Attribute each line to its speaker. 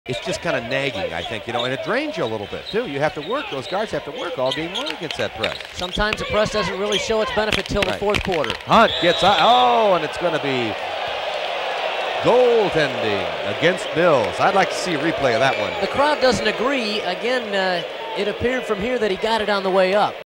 Speaker 1: It's just kind of nagging, I think, you know, and it drains you a little bit, too. You have to work. Those guards have to work all game long against that press.
Speaker 2: Sometimes the press doesn't really show its benefit till the fourth quarter.
Speaker 1: Hunt gets out. Oh, and it's going to be goaltending against Mills. I'd like to see a replay of that one.
Speaker 2: The crowd doesn't agree. Again, it appeared from here that he got it on the way up.